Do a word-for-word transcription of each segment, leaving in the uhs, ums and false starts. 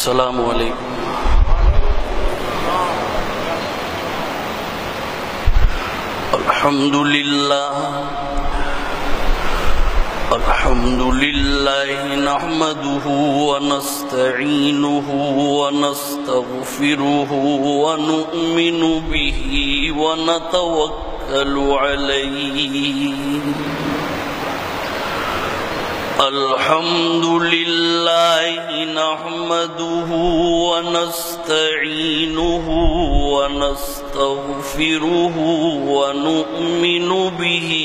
السلام علیکم. الحمد للہ الحمد للہ نحمده ونستعینه ونستغفره ونؤمن به ونتوکل علیہ. الحمد للہ نحمده ونستعینه ونستغفره ونؤمن به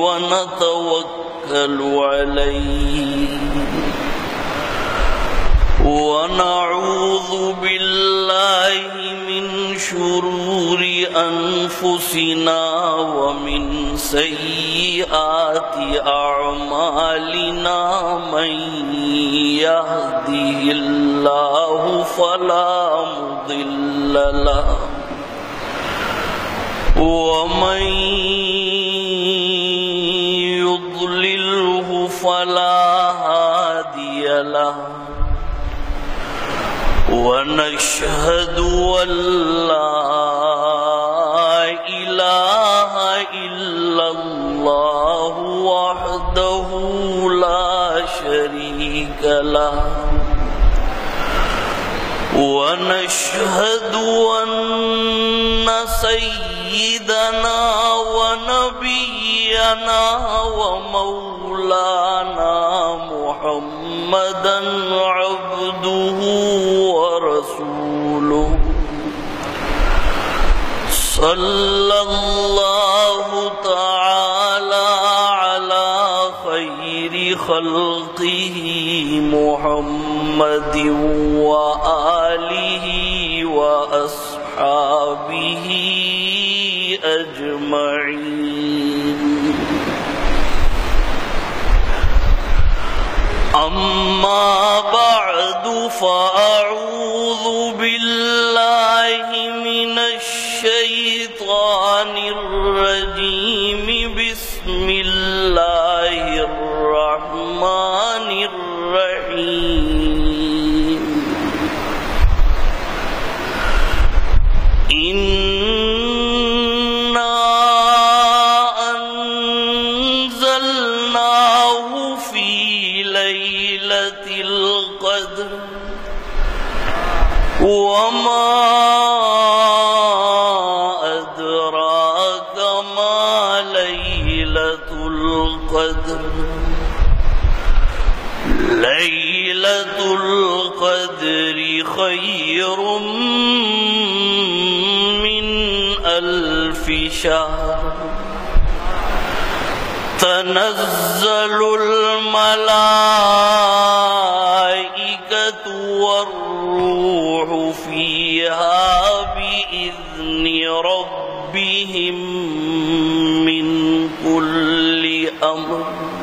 ونتوکل علیہ. ونعوذ باللہ من شرور انفسنا ومن سیئات اعمالنا. من يهده الله فلا مضل له ومن يضلله فلا هادي له. ونشهد أن لا إله إلا الله وحده لا شريك له. ونشهد أن سيدنا ونبينا ومولانا محمدا عبده ورسوله. صلى الله تعالى على خير خلقه محمد وآله وأصحابه أجمعين. أما بعد فأعوذ بالله من الشيطان الرجيم. بسم الله الرحمن الرحيم. إنا أنزلناه في ليلة القدر وما أدراك ما ليلة القدر. ليلة القدر خير من ألف شهر. تنزل الملائكة والروح فيها بإذن ربهم من كل أمر.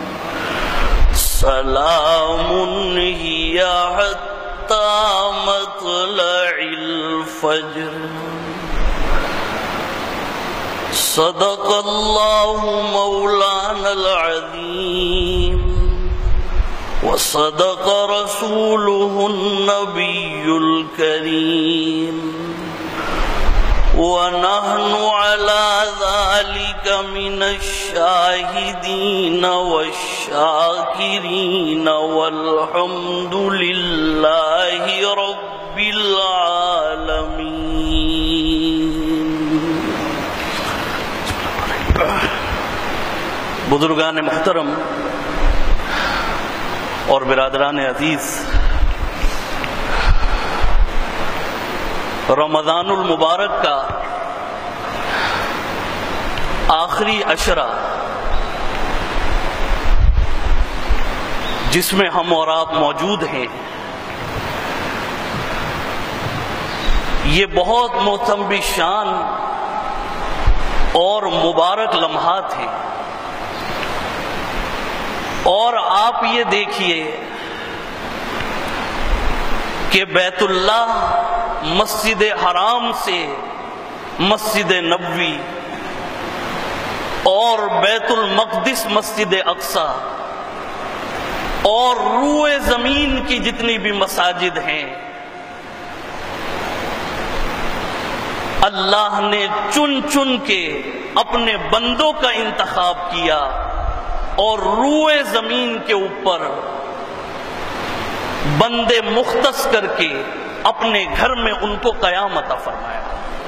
سلام هي حتى مطلع الفجر. صدق الله مولانا العظيم وصدق رسوله النبي الكريم. ونحن على ذلك من الشاهدين والشاكرين والحمد لله رب العالمين. بزرگان محترم اور برادران عزیز، رمضان المبارک کا آخری عشرہ جس میں ہم اور آپ موجود ہیں، یہ بہت محترم شان اور مبارک لمحات ہیں. اور آپ یہ دیکھیے کہ بیت اللہ مسجد حرام سے مسجد نبوی اور بیت المقدس مسجد اقصی اور روئے زمین کی جتنی بھی مساجد ہیں اللہ نے چن چن کے اپنے بندوں کا انتخاب کیا اور روئے زمین کے اوپر بندے مختص کر کے اپنے گھر میں ان کو قیام عطا فرمایا۔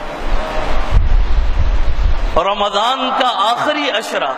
رمضان کا آخری عشرہ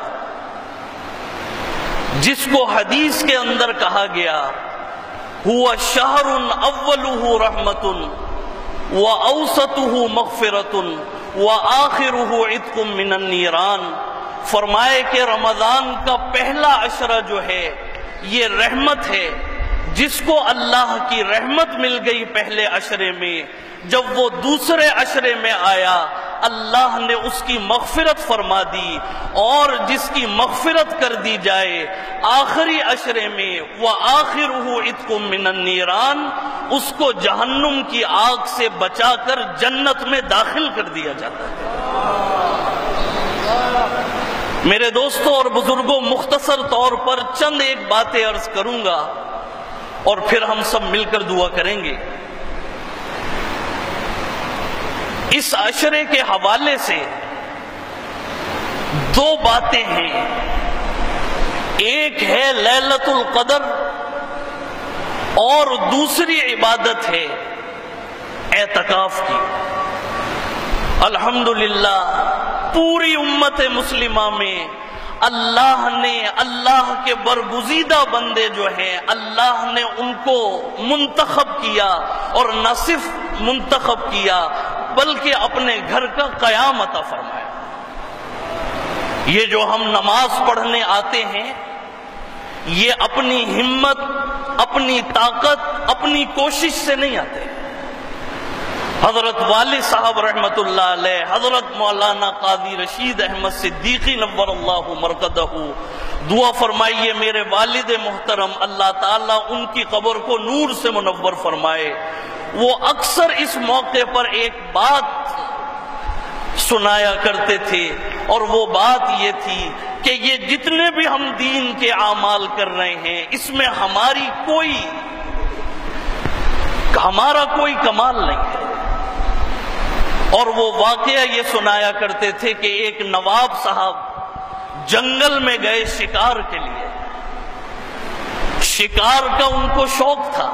جس کو حدیث کے اندر کہا گیا ہوا شہر اولہ رحمت واوسطہ مغفرۃ وآخرہ عتق من النیران، فرمائے کہ رمضان کا پہلا عشرہ جو ہے یہ رحمت ہے، جس کو اللہ کی رحمت مل گئی پہلے عشرے میں، جب وہ دوسرے عشرے میں آیا اللہ نے اس کی مغفرت فرما دی، اور جس کی مغفرت کر دی جائے آخری عشرے میں وآخرہ عتق من النیران، اس کو جہنم کی آگ سے بچا کر جنت میں داخل کر دیا جاتا ہے۔ میرے دوستوں اور بزرگوں، مختصر طور پر چند ایک باتیں عرض کروں گا اور پھر ہم سب مل کر دعا کریں گے۔ اس عشرے کے حوالے سے دو باتیں ہیں، ایک ہے لیلۃ القدر اور دوسری عبادت ہے اعتکاف کی۔ الحمدللہ پوری امت مسلمہ میں اللہ نے اللہ کے برگزیدہ بندے جو ہیں اللہ نے ان کو منتخب کیا، اور نہ صرف منتخب کیا بلکہ اپنے گھر کا قیام عطا فرمایا۔ یہ جو ہم نماز پڑھنے آتے ہیں یہ اپنی ہمت، اپنی طاقت، اپنی کوشش سے نہیں آتے۔ حضرت والد صاحب رحمت اللہ علیہ، حضرت مولانا قاضی رشید احمد صدیقی نور اللہ مرقدہ، دعا فرمائیے میرے والد محترم اللہ تعالیٰ ان کی قبر کو نور سے منور فرمائے۔ وہ اکثر اس موقع پر ایک بات سنایا کرتے تھے، اور وہ بات یہ تھی کہ یہ جتنے بھی ہم دین کے اعمال کر رہے ہیں اس میں ہماری کوئی ہمارا کوئی کمال نہیں ہے۔ اور وہ واقعہ یہ سنایا کرتے تھے کہ ایک نواب صاحب جنگل میں گئے شکار کے لیے، شکار کا ان کو شوق تھا،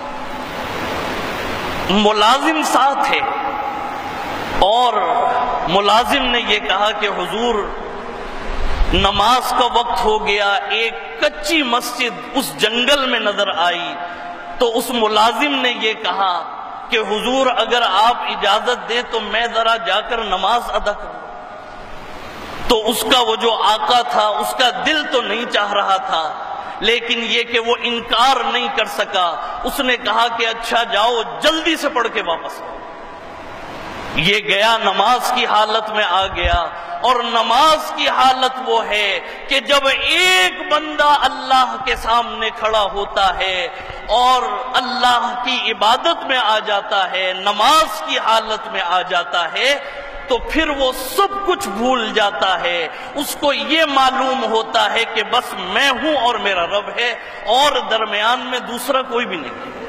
ملازم ساتھ تھے، اور ملازم نے یہ کہا کہ حضور نماز کا وقت ہو گیا، ایک کچی مسجد اس جنگل میں نظر آئی، تو اس ملازم نے یہ کہا کہ حضور اگر آپ اجازت دیں تو میں ذرا جا کر نماز ادا کروں۔ تو اس کا وہ جو آقا تھا اس کا دل تو نہیں چاہ رہا تھا، لیکن یہ کہ وہ انکار نہیں کر سکا، اس نے کہا کہ اچھا جاؤ جلدی سے پڑھ کے واپس آؤ۔ یہ گیا نماز کی حالت میں آ گیا، اور نماز کی حالت وہ ہے کہ جب ایک بندہ اللہ کے سامنے کھڑا ہوتا ہے اور اللہ کی عبادت میں آ جاتا ہے، نماز کی حالت میں آ جاتا ہے، تو پھر وہ سب کچھ بھول جاتا ہے۔ اس کو یہ معلوم ہوتا ہے کہ بس میں ہوں اور میرا رب ہے، اور درمیان میں دوسرا کوئی بھی نہیں ہے۔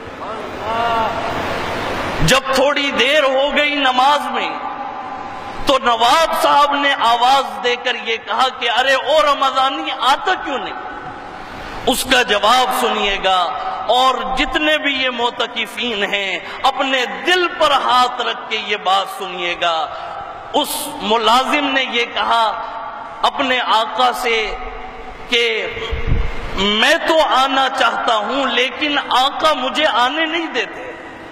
جب تھوڑی دیر ہو گئی نماز میں تو نواب صاحب نے آواز دے کر یہ کہا کہ ارے او رمضانی آتا کیوں نہیں؟ اس کا جواب سنیے گا، اور جتنے بھی یہ معتکفین ہیں اپنے دل پر ہاتھ رکھ کے یہ بات سنیے گا۔ اس ملازم نے یہ کہا اپنے آقا سے کہ میں تو آنا چاہتا ہوں لیکن آقا مجھے آنے نہیں دیتے۔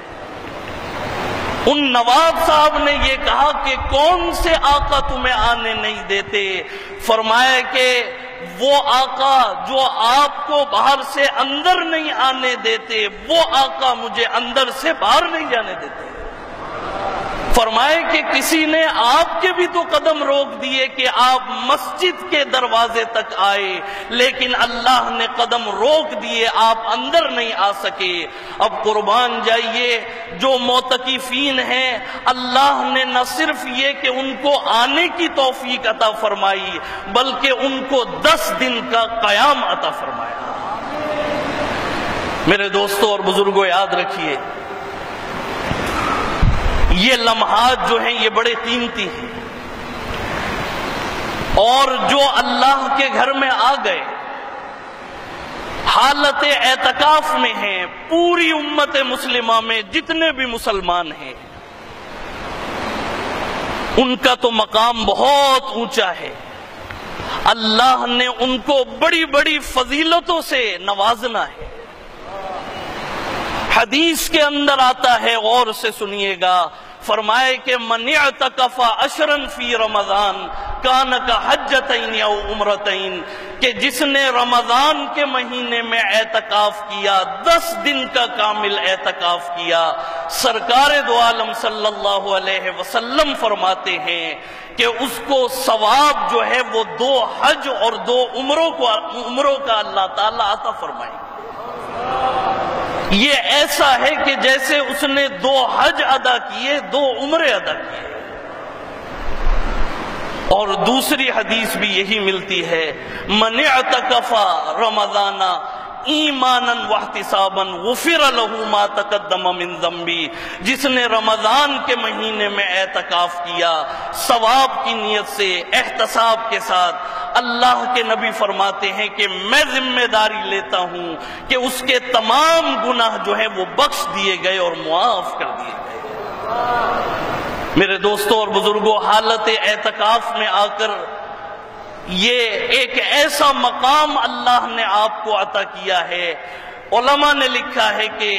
ان نواب صاحب نے یہ کہا کہ کون سے آقا تمہیں آنے نہیں دیتے؟ فرمایا کہ وہ آقا جو آپ کو باہر سے اندر نہیں آنے دیتے، وہ آقا مجھے اندر سے باہر نہیں جانے دیتے۔ فرمائے کہ کسی نے آپ کے بھی تو قدم روک دیے کہ آپ مسجد کے دروازے تک آئے، لیکن اللہ نے قدم روک دیے، آپ اندر نہیں آ سکے۔ اب قربان جائیے، جو معتکفین ہیں اللہ نے نہ صرف یہ کہ ان کو آنے کی توفیق عطا فرمائی بلکہ ان کو دس دن کا قیام عطا فرمایا۔ میرے دوستوں اور بزرگوں، یاد رکھیے یہ لمحات جو ہیں یہ بڑے قیمتی ہیں، اور جو اللہ کے گھر میں آ گئے حالت اعتکاف میں ہیں، پوری امت مسلمہ میں جتنے بھی مسلمان ہیں ان کا تو مقام بہت اونچا ہے، اللہ نے ان کو بڑی بڑی فضیلتوں سے نوازنا ہے۔ حدیث کے اندر آتا ہے، غور سے سنیے گا، فرمائے کہ من اعتکف عشرا فی رمضان کان کحجتین او عمرتین، کہ جس نے رمضان کے مہینے میں اعتکاف کیا، دس دن کا کامل اعتکاف کیا، سرکار دو عالم صلی اللہ علیہ وسلم فرماتے ہیں کہ اس کو ثواب جو ہے وہ دو حج اور دو عمروں کو عمروں کا اللہ تعالیٰ عطا فرمائے۔ یہ ایسا ہے کہ جیسے اس نے دو حج ادا کیے، دو عمرے ادا کیے۔ اور دوسری حدیث بھی یہی ملتی ہے، من اعتکف رمضان ایمانا واحتسابا غفر له ما تقدم من ذنبی، جس نے رمضان کے مہینے میں اعتکاف کیا ثواب کی نیت سے، احتساب کے ساتھ، اللہ کے نبی فرماتے ہیں کہ میں ذمہ داری لیتا ہوں کہ اس کے تمام گناہ جو ہیں وہ بخش دیے گئے اور معاف کر دیے گئے۔ میرے دوستوں اور بزرگوں، حالت اعتکاف میں آ کر یہ ایک ایسا مقام اللہ نے آپ کو عطا کیا ہے۔ علماء نے لکھا ہے کہ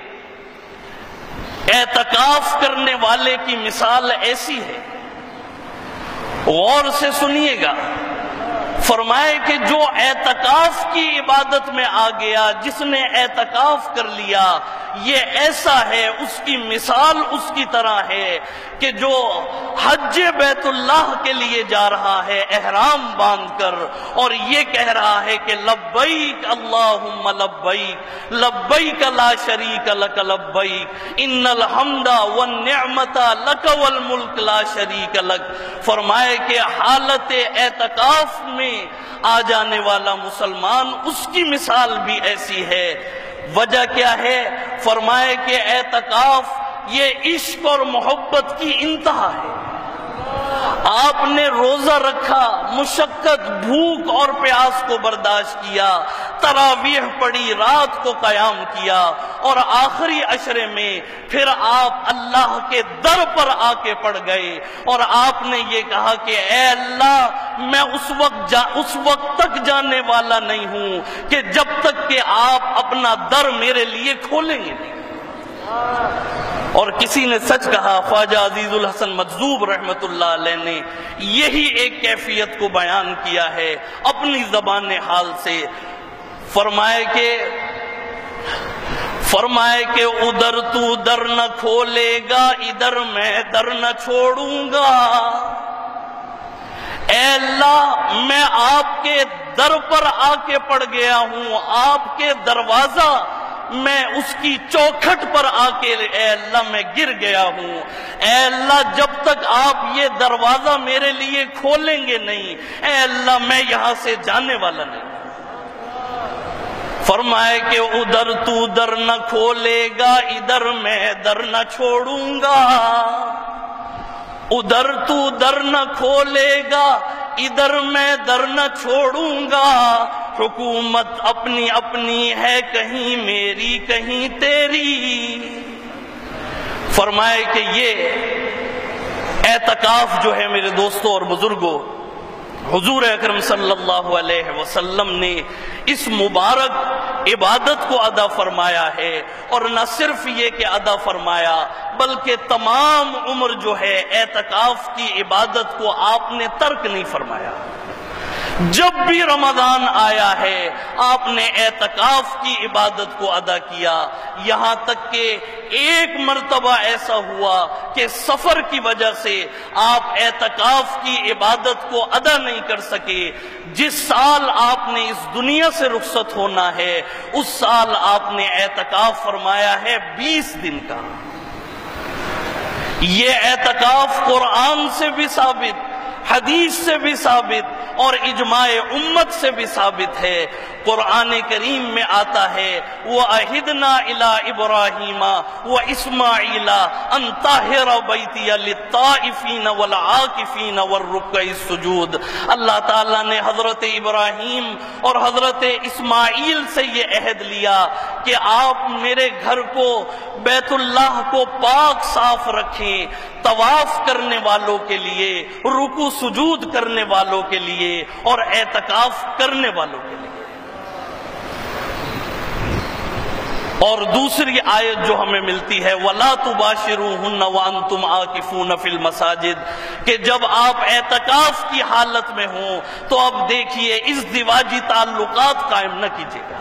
اعتکاف کرنے والے کی مثال ایسی ہے، غور سے سنیے گا، فرمائے کہ جو اعتکاف کی عبادت میں آ گیا، جس نے اعتکاف کر لیا، یہ ایسا ہے، اس کی مثال اس کی طرح ہے کہ جو حج بیت اللہ کے لیے جا رہا ہے احرام باندھ کر، اور یہ کہہ رہا ہے کہ لبیک اللہم لبیک لبیک لا شریک لک لبیک ان الحمد والنعمت لک والملک لا شریک لک۔ فرمائے کہ حالت اعتکاف میں آ جانے والا مسلمان، اس کی مثال بھی ایسی ہے۔ وجہ کیا ہے؟ فرمائے کہ اعتکاف یہ عشق اور محبت کی انتہا ہے۔ آپ نے روزہ رکھا، مشقت، بھوک اور پیاس کو برداشت کیا، تراویح پڑھی، رات کو قیام کیا، اور آخری عشرے میں پھر آپ اللہ کے در پر آ کے پڑ گئے، اور آپ نے یہ کہا کہ اے اللہ، میں اس وقت جا اس وقت تک جانے والا نہیں ہوں کہ جب تک کہ آپ اپنا در میرے لیے کھولیں گے نہیں۔ اور کسی نے سچ کہا، خواجہ عزیز الحسن مجذوب رحمت اللہ علیہ نے یہی ایک کیفیت کو بیان کیا ہے اپنی زبان حال سے۔ فرمائے کہ فرمائے کہ ادھر تو در نہ کھولے گا، ادھر میں در نہ چھوڑوں گا۔ اے اللہ، میں آپ کے در پر آ کے پڑ گیا ہوں، آپ کے دروازہ میں اس کی چوکھٹ پر آ کے اے اللہ میں گر گیا ہوں۔ اے اللہ، جب تک آپ یہ دروازہ میرے لیے کھولیں گے نہیں، اے اللہ میں یہاں سے جانے والا نہیں۔ فرمائے کہ ادھر تو در نہ کھولے گا، ادھر میں در نہ چھوڑوں گا۔ ادھر تو در نہ کھولے گا، ادھر میں در نہ چھوڑوں گا۔ حکومت اپنی اپنی ہے، کہیں میری کہیں تیری۔ فرمائے کہ یہ اعتکاف جو ہے میرے دوستوں اور بزرگوں، حضور اکرم صلی اللہ علیہ وسلم نے اس مبارک عبادت کو ادا فرمایا ہے، اور نہ صرف یہ کہ ادا فرمایا بلکہ تمام عمر جو ہے اعتکاف کی عبادت کو آپ نے ترک نہیں فرمایا۔ جب بھی رمضان آیا ہے آپ نے اعتکاف کی عبادت کو ادا کیا، یہاں تک کہ ایک مرتبہ ایسا ہوا کہ سفر کی وجہ سے آپ اعتکاف کی عبادت کو ادا نہیں کر سکے۔ جس سال آپ نے اس دنیا سے رخصت ہونا ہے اس سال آپ نے اعتکاف فرمایا ہے بیس دن کا۔ یہ اعتکاف قرآن سے بھی ثابت، حدیث سے بھی ثابت، اور اجماع امت سے بھی ثابت ہے۔ قرآن کریم میں آتا ہے وَأَعِدْنَا إِلَىٰ إِبْرَاهِيمَ وَإِسْمَاعِيلَ أَن طَهِّرَ بَيْتِيَ لِلطَّائِفِينَ وَالْعَاكِفِينَ وَالرُّكَّعِ السُّجُودِ۔ اللہ تعالیٰ نے حضرت ابراہیم اور حضرت اسماعیل سے یہ عہد لیا کہ آپ میرے گھر کو، بیت اللہ کو پاک صاف رکھیں، طواف کرنے والوں کے لیے، رکوع سجود کرنے والوں کے لیے اور اعتکاف کرنے والوں کے لیے۔ اور دوسری آیت جو ہمیں ملتی ہے وَلَا تُبَاشِرُوهُنَّ وَأَنْتُمْ عَاكِفُونَ فِي الْمَسَاجِدِ، کہ جب آپ اعتکاف کی حالت میں ہوں تو اب دیکھیے ازدواجی تعلقات قائم نہ کیجیے گا۔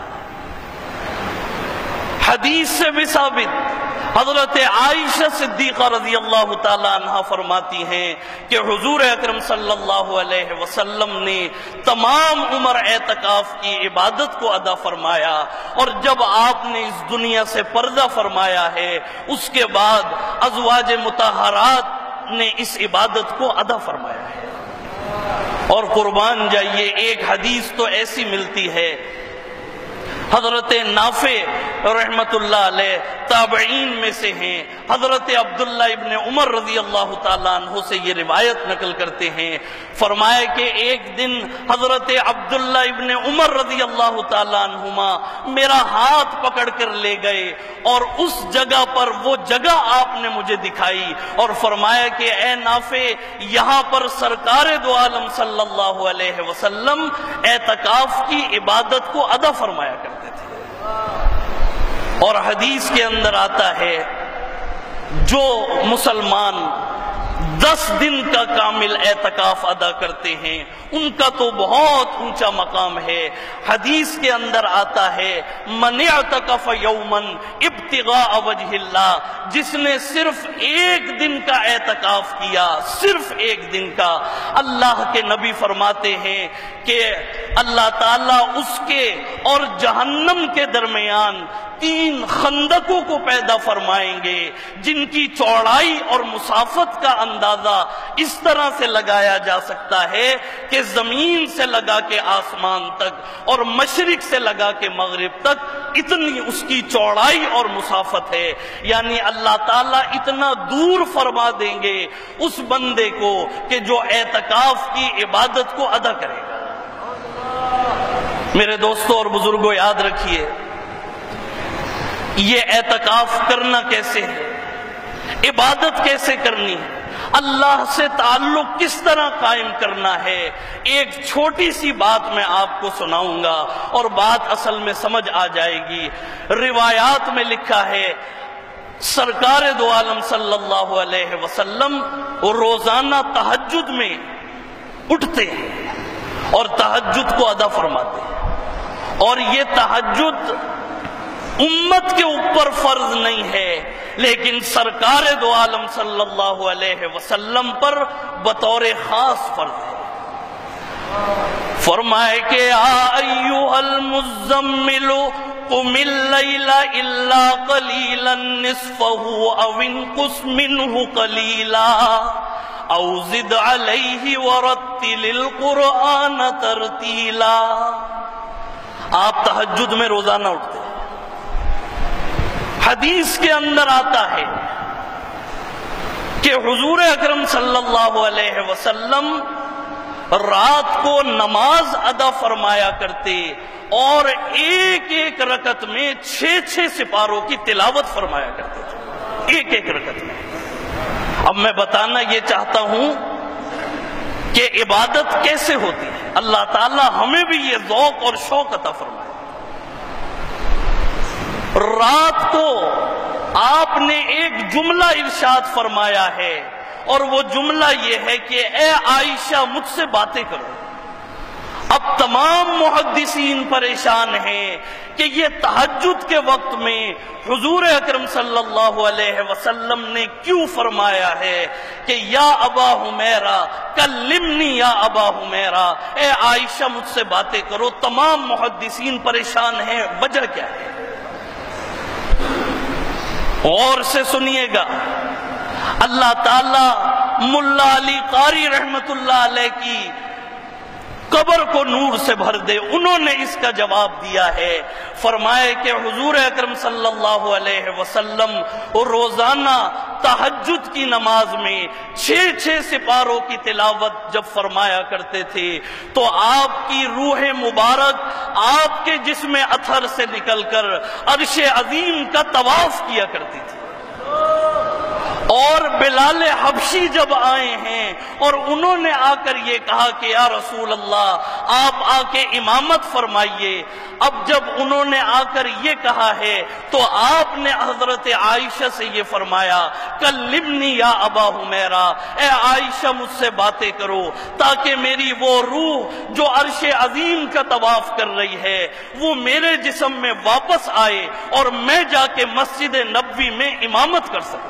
حدیث سے بھی ثابت، حضرت عائشہ صدیقہ رضی اللہ تعالی عنہ فرماتی ہیں کہ حضور اکرم صلی اللہ علیہ وسلم نے تمام عمر اعتکاف کی عبادت کو ادا فرمایا، اور جب آپ نے اس دنیا سے پردہ فرمایا ہے اس کے بعد ازواج مطہرات نے اس عبادت کو ادا فرمایا ہے۔ اور قربان جائیے، ایک حدیث تو ایسی ملتی ہے، حضرت نافع رحمت اللہ علیہ تابعین میں سے ہیں، حضرت عبداللہ ابن عمر رضی اللہ تعالیٰ عنہ سے یہ روایت نقل کرتے ہیں، فرمایا کہ ایک دن حضرت عبداللہ ابن عمر رضی اللہ تعالیٰ عنہما میرا ہاتھ پکڑ کر لے گئے اور اس جگہ پر وہ جگہ آپ نے مجھے دکھائی اور فرمایا کہ اے نافع، یہاں پر سرکار دو عالم صلی اللہ علیہ وسلم اعتکاف کی عبادت کو ادا فرمایا کرتے تھے۔ اور حدیث کے اندر آتا ہے جو مسلمان دس دن کا کامل اعتکاف ادا کرتے ہیں ان کا تو بہت اونچا مقام ہے۔ حدیث کے اندر آتا ہے من اعتکف یوما ابتغاء وجہ اللہ، جس نے صرف ایک دن کا اعتکاف کیا، صرف ایک دن کا، اللہ کے نبی فرماتے ہیں کہ اللہ تعالیٰ اس کے اور جہنم کے درمیان تین خندقوں کو پیدا فرمائیں گے جن کی چوڑائی اور مسافت کا اندازہ اس طرح سے لگایا جا سکتا ہے کہ زمین سے لگا کے آسمان تک اور مشرق سے لگا کے مغرب تک اتنی اس کی چوڑائی اور مسافت ہے، یعنی اللہ تعالیٰ اتنا دور فرما دیں گے اس بندے کو کہ جو اعتکاف کی عبادت کو ادا کرے گا۔ میرے دوستوں اور بزرگوں، یاد رکھیے یہ اعتکاف کرنا کیسے ہے، عبادت کیسے کرنی ہے، اللہ سے تعلق کس طرح قائم کرنا ہے، ایک چھوٹی سی بات میں آپ کو سناؤں گا اور بات اصل میں سمجھ آ جائے گی۔ روایات میں لکھا ہے سرکار دو عالم صلی اللہ علیہ وسلم روزانہ تہجد میں اٹھتے ہیں اور تہجد کو ادا فرماتے ہیں، اور یہ تہجد امت کے اوپر فرض نہیں ہے لیکن سرکار دو عالم صلی اللہ علیہ وسلم پر بطور خاص فرض ہے۔ فرمائے کہ آ ایھا المزمل قم اللیل الا قلیلا نصفہ او انقص منہ قلیلا او زد علیہ ورتل القرآن ترتیلا۔ آپ تہجد میں روزانہ اٹھتے ہیں، حدیث کے اندر آتا ہے کہ حضور اکرم صلی اللہ علیہ وسلم رات کو نماز ادا فرمایا کرتے اور ایک ایک رکعت میں چھ چھ سپاروں کی تلاوت فرمایا کرتے تھے، ایک ایک رکعت میں۔ اب میں بتانا یہ چاہتا ہوں کہ عبادت کیسے ہوتی ہے، اللہ تعالی ہمیں بھی یہ ذوق اور شوق عطا فرمائے۔ رات کو آپ نے ایک جملہ ارشاد فرمایا ہے اور وہ جملہ یہ ہے کہ اے عائشہ مجھ سے باتیں کرو۔ اب تمام محدثین پریشان ہیں کہ یہ تہجد کے وقت میں حضور اکرم صلی اللہ علیہ وسلم نے کیوں فرمایا ہے کہ یا ابا حمیرہ کلمنی یا ابا حمیرہ، اے عائشہ مجھ سے باتیں کرو۔ تمام محدثین پریشان ہیں، وجہ کیا ہے؟ غور سے سنیے گا، اللہ تعالی ملا علی قاری رحمت اللہ علیہ کی قبر کو نور سے بھر دے۔ انہوں نے اس کا جواب دیا ہے، فرمائے کہ حضور اکرم صلی اللہ علیہ وسلم روزانہ تہجد کی نماز میں چھ چھ سپاروں کی تلاوت جب فرمایا کرتے تھے تو آپ کی روح مبارک آپ کے جسم اطہر سے نکل کر عرش عظیم کا طواف کیا کرتی تھی۔ اور بلال حبشی جب آئے ہیں اور انہوں نے آ کر یہ کہا کہ یا رسول اللہ آپ آ کے امامت فرمائیے، اب جب انہوں نے آ کر یہ کہا ہے تو آپ نے حضرت عائشہ سے یہ فرمایا، کلمنی یا ابا حمیرہ، اے عائشہ مجھ سے باتیں کرو تاکہ میری وہ روح جو عرش عظیم کا طواف کر رہی ہے وہ میرے جسم میں واپس آئے اور میں جا کے مسجد نبوی میں امامت کر سکوں۔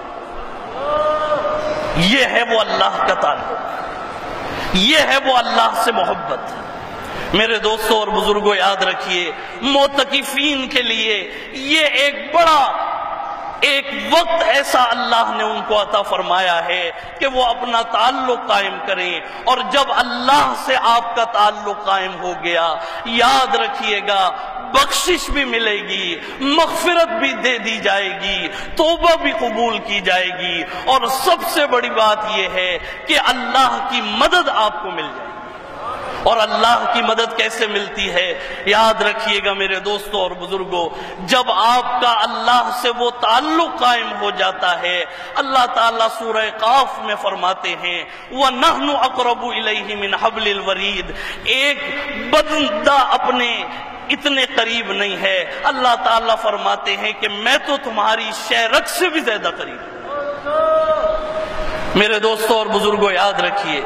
یہ ہے وہ اللہ کا تعلق، یہ ہے وہ اللہ سے محبت۔ میرے دوستوں اور بزرگوں یاد رکھیے، معتکفین کے لیے یہ ایک بڑا ایک وقت ایسا اللہ نے ان کو عطا فرمایا ہے کہ وہ اپنا تعلق قائم کریں، اور جب اللہ سے آپ کا تعلق قائم ہو گیا یاد رکھیے گا بخشش بھی ملے گی، مغفرت بھی دے دی جائے گی، توبہ بھی قبول کی جائے گی، اور سب سے بڑی بات یہ ہے کہ اللہ کی مدد آپ کو مل جائے گی۔ اور اللہ کی مدد کیسے ملتی ہے؟ یاد رکھیے گا میرے دوستوں اور بزرگوں، جب آپ کا اللہ سے وہ تعلق قائم ہو جاتا ہے، اللہ تعالیٰ سورہ قاف میں فرماتے ہیں وَنَحْنُ أَقْرَبُ إِلَيْهِ مِنْ حَبْلِ الْوَرِيدِ، ایک بندہ اپنے اتنے قریب نہیں ہے، اللہ تعالیٰ فرماتے ہیں کہ میں تو تمہاری شہرک سے بھی زیادہ قریب ہوں۔ میرے دوستوں اور بزرگوں یاد رکھیے،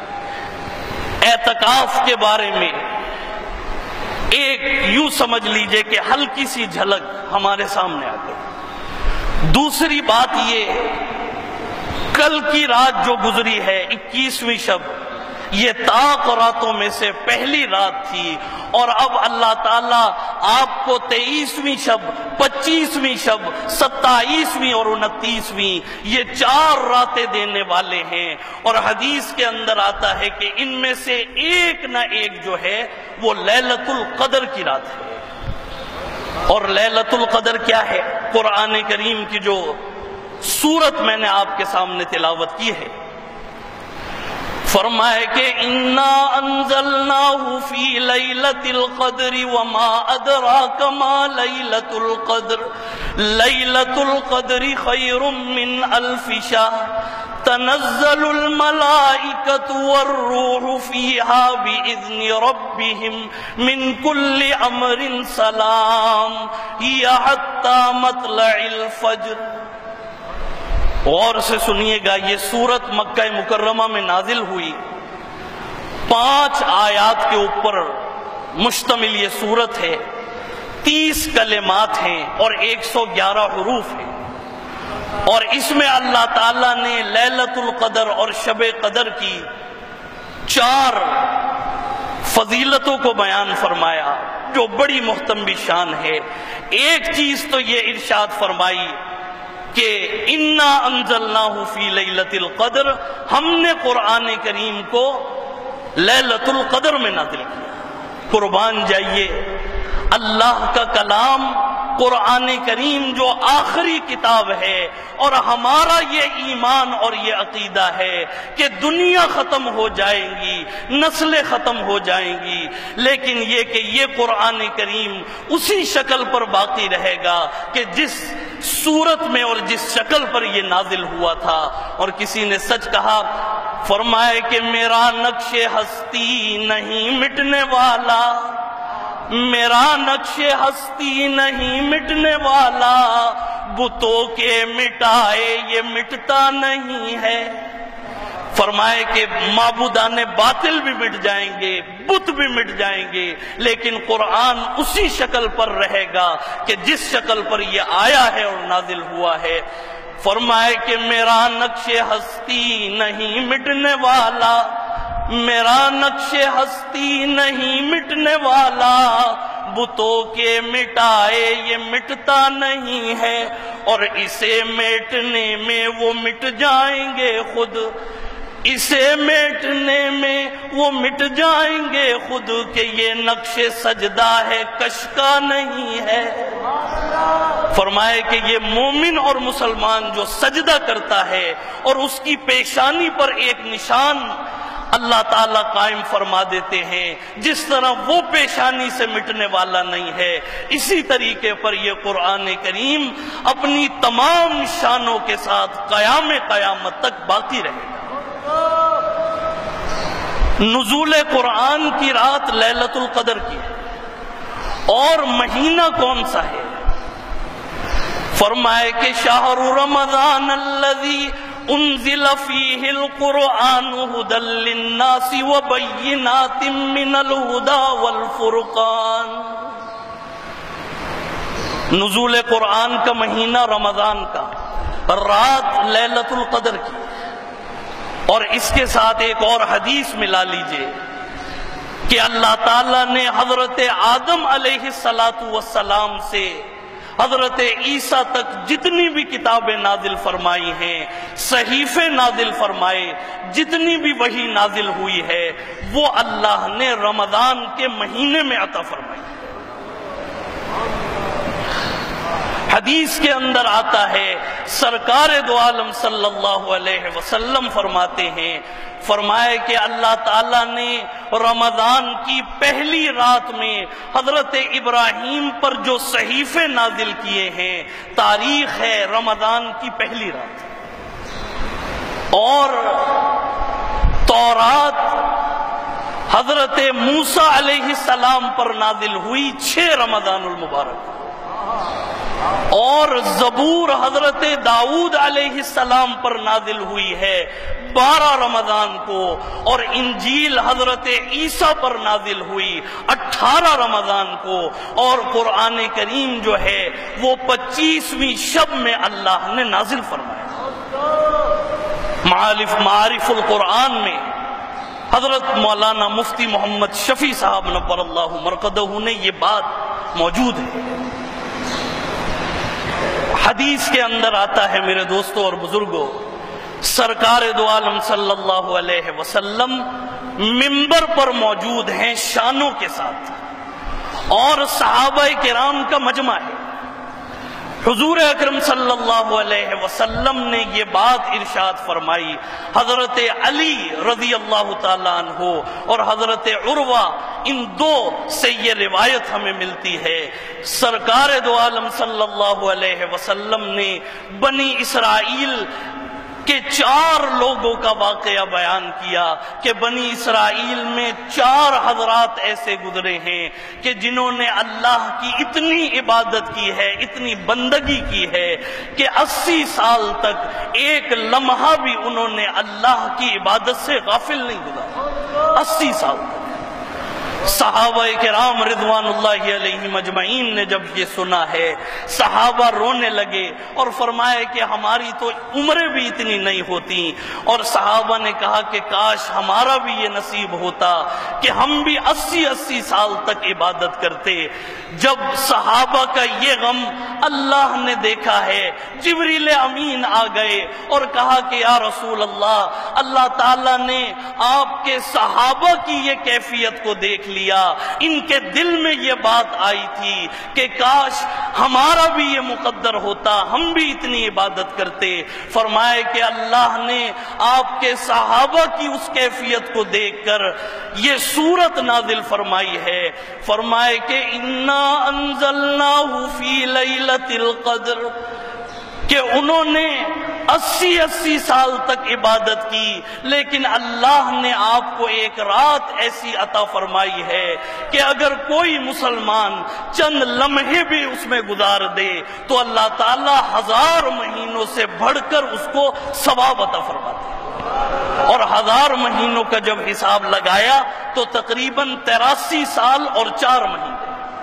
اعتکاف کے بارے میں ایک یوں سمجھ لیجئے کہ ہلکی سی جھلک ہمارے سامنے آ گئی۔ دوسری بات یہ، کل کی رات جو گزری ہے اکیسویں شب، یہ طاق راتوں میں سے پہلی رات تھی، اور اب اللہ تعالیٰ آپ کو تیئیسویں شب، پچیسویں شب، ستائیسویں اور انتیسویں یہ چار راتیں دینے والے ہیں، اور حدیث کے اندر آتا ہے کہ ان میں سے ایک نہ ایک جو ہے وہ لیلۃ القدر کی رات ہے۔ اور لیلۃ القدر کیا ہے؟ قرآن کریم کی جو سورت میں نے آپ کے سامنے تلاوت کی ہے، فرمائے کہ اِنَّا أَنزَلْنَاهُ فِي لَيْلَةِ الْقَدْرِ وَمَا أَدْرَاكَ مَا لَيْلَةُ الْقَدْرِ لَيْلَةُ الْقَدْرِ خَيْرٌ مِّنْ أَلْفِ شَهْرٍ تَنَزَّلُ الْمَلَائِكَةُ وَالرُّوحُ فِيهَا بِإِذْنِ رَبِّهِمْ مِنْ كُلِّ أَمْرٍ سَلَامٌ هِيَ حَتَّى مَطْلَعِ الْفَجْرِ۔ غور سے سنیے گا، یہ سورت مکہ مکرمہ میں نازل ہوئی، پانچ آیات کے اوپر مشتمل یہ سورت ہے، تیس کلمات ہیں اور ایک سو گیارہ حروف ہیں، اور اس میں اللہ تعالیٰ نے لیلۃ القدر اور شب قدر کی چار فضیلتوں کو بیان فرمایا جو بڑی محترم شان ہے۔ ایک چیز تو یہ ارشاد فرمائی کہ اِنَّا أَنزَلْنَاهُ فِي لَيْلَةِ الْقَدْرِ، ہم نے قرآن کریم کو لیلۃ القدر میں نازل کیا۔ قربان جائیے، اللہ کا کلام قرآن کریم جو آخری کتاب ہے، اور ہمارا یہ ایمان اور یہ عقیدہ ہے کہ دنیا ختم ہو جائیں گی، نسلیں ختم ہو جائیں گی، لیکن یہ کہ یہ قرآن کریم اسی شکل پر باقی رہے گا کہ جس صورت میں اور جس شکل پر یہ نازل ہوا تھا۔ اور کسی نے سچ کہا، فرمائے کہ میرا نقش ہستی نہیں مٹنے والا، میرا نقش ہستی نہیں مٹنے والا، بتوں کے مٹائے یہ مٹتا نہیں ہے۔ فرمائے کہ معبودان باطل بھی مٹ جائیں گے، بت بھی مٹ جائیں گے، لیکن قرآن اسی شکل پر رہے گا کہ جس شکل پر یہ آیا ہے اور نازل ہوا ہے۔ فرمائے کہ میرا نقش ہستی نہیں مٹنے والا، میرا نقش ہستی نہیں مٹنے والا، بتوں کے مٹائے یہ مٹتا نہیں ہے، اور اسے میٹنے میں وہ مٹ جائیں گے خود۔ اسے میٹنے میں وہ مٹ جائیں گے خود کہ یہ نقش سجدہ ہے کشکا نہیں ہے۔ فرمائے کہ یہ مومن اور مسلمان جو سجدہ کرتا ہے اور اس کی پیشانی پر ایک نشان اللہ تعالیٰ قائم فرما دیتے ہیں، جس طرح وہ پیشانی سے مٹنے والا نہیں ہے، اسی طریقے پر یہ قرآن کریم اپنی تمام نشانوں کے ساتھ قیام قیامت تک باقی رہے گا۔ نزول قرآن کی رات لیلۃ القدر کی ہے، اور مہینہ کون سا ہے؟ فرمائے کہ شہر رمضان الذی انزل فیہ القرآن ھدی للناس وبینات من الھدی والفرقان۔ نزول قرآن کا مہینہ رمضان کا، رات لیلۃ القدر کی، اور اس کے ساتھ ایک اور حدیث ملا لیجئے کہ اللہ تعالیٰ نے حضرت آدم علیہ السلام سے حضرت عیسیٰ تک جتنی بھی کتابیں نازل فرمائی ہیں، صحیفے نازل فرمائے، جتنی بھی وحی نازل ہوئی ہے، وہ اللہ نے رمضان کے مہینے میں عطا فرمائی۔ حدیث کے اندر آتا ہے، سرکار دو عالم صلی اللہ علیہ وسلم فرماتے ہیں، فرمائے کہ اللہ تعالیٰ نے رمضان کی پہلی رات میں حضرت ابراہیم پر جو صحیفے نازل کیے ہیں، تاریخ ہے رمضان کی پہلی رات، اور تورات حضرت موسیٰ علیہ السلام پر نازل ہوئی چھ رمضان المبارک، اور زبور حضرت داؤد علیہ السلام پر نازل ہوئی ہے بارہ رمضان کو، اور انجیل حضرت عیسیٰ پر نازل ہوئی اٹھارہ رمضان کو، اور قرآن کریم جو ہے وہ پچیسویں شب میں اللہ نے نازل فرمایا۔ معارف معارف القرآن میں حضرت مولانا مفتی محمد شفیع صاحب نور اللہ مرقدہ نے یہ بات موجود ہے۔ حدیث کے اندر آتا ہے میرے دوستوں اور بزرگوں، سرکار دو عالم صلی اللہ علیہ وسلم منبر پر موجود ہیں شانوں کے ساتھ، اور صحابہ کرام کا مجمع ہے۔ حضور اکرم صلی اللہ علیہ وسلم نے یہ بات ارشاد فرمائی، حضرت علی رضی اللہ تعالیٰ عنہ اور حضرت عروہ، ان دو سے یہ روایت ہمیں ملتی ہے، سرکار دو عالم صلی اللہ علیہ وسلم نے بنی اسرائیل کہ چار لوگوں کا واقعہ بیان کیا کہ بنی اسرائیل میں چار حضرات ایسے گزرے ہیں کہ جنہوں نے اللہ کی اتنی عبادت کی ہے، اتنی بندگی کی ہے کہ اسی سال تک ایک لمحہ بھی انہوں نے اللہ کی عبادت سے غافل نہیں گزارا، اسی سال تک۔ صحابہ کرام رضوان اللہ علیہ مجمعین نے جب یہ سنا ہے، صحابہ رونے لگے اور فرمائے کہ ہماری تو عمریں بھی اتنی نہیں ہوتی، اور صحابہ نے کہا کہ کاش ہمارا بھی یہ نصیب ہوتا کہ ہم بھی اسی اسی سال تک عبادت کرتے۔ جب صحابہ کا یہ غم اللہ نے دیکھا ہے، جبریل امین آ گئے اور کہا کہ یا رسول اللہ، اللہ تعالیٰ نے آپ کے صحابہ کی یہ کیفیت کو دیکھ لیا، ان کے دل میں یہ بات آئی تھی کہ کاش ہمارا بھی یہ مقدر ہوتا، ہم بھی اتنی عبادت کرتے۔ فرمائے کہ اللہ نے آپ کے صحابہ کی اس کیفیت کو دیکھ کر یہ سورت نازل فرمائی ہے، فرمائے کہ انا انزلناہ فی لیلۃ القدر، کہ انہوں نے اسی اسی سال تک عبادت کی، لیکن اللہ نے آپ کو ایک رات ایسی عطا فرمائی ہے کہ اگر کوئی مسلمان چند لمحے بھی اس میں گزار دے تو اللہ تعالی ہزار مہینوں سے بڑھ کر اس کو ثواب عطا فرماتے ہیں۔ اور ہزار مہینوں کا جب حساب لگایا تو تقریباً تراسی سال اور چار مہینے۔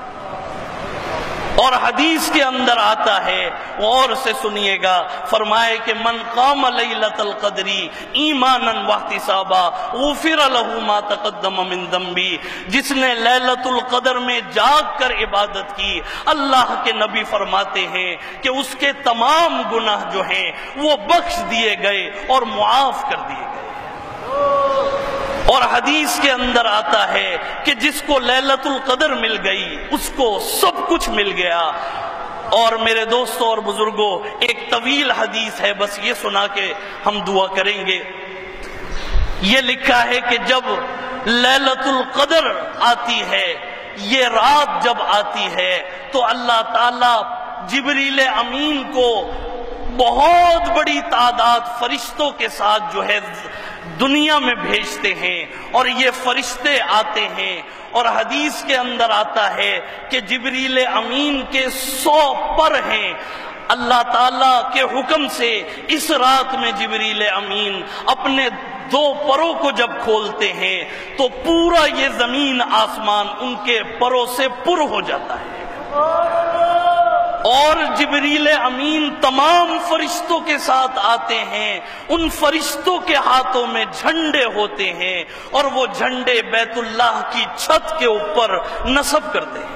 اور حدیث کے اندر آتا ہے، غور سے سنیے گا، فرمائے کہ من قام لیلۃ القدر ایمانا واحتسابا غفر له ما تقدم من ذنبی، جس نے لیلۃ القدر میں جاگ کر عبادت کی، اللہ کے نبی فرماتے ہیں کہ اس کے تمام گناہ جو ہیں وہ بخش دیے گئے اور معاف کر دیے گئے۔ اور حدیث کے اندر آتا ہے کہ جس کو لیلۃ القدر مل گئی اس کو سب کچھ مل گیا۔ اور میرے دوستوں اور بزرگوں، ایک طویل حدیث ہے، بس یہ سنا کے ہم دعا کریں گے۔ یہ لکھا ہے کہ جب لیلۃ القدر آتی ہے، یہ رات جب آتی ہے تو اللہ تعالیٰ جبریل امین کو بہت بڑی تعداد فرشتوں کے ساتھ جو ہے دنیا میں بھیجتے ہیں، اور یہ فرشتے آتے ہیں، اور حدیث کے اندر آتا ہے کہ جبریل امین کے سو پر ہیں۔ اللہ تعالیٰ کے حکم سے اس رات میں جبریل امین اپنے دو پروں کو جب کھولتے ہیں تو پورا یہ زمین آسمان ان کے پروں سے پر ہو جاتا ہے، اور جبریل امین تمام فرشتوں کے ساتھ آتے ہیں۔ ان فرشتوں کے ہاتھوں میں جھنڈے ہوتے ہیں، اور وہ جھنڈے بیت اللہ کی چھت کے اوپر نصب کرتے ہیں،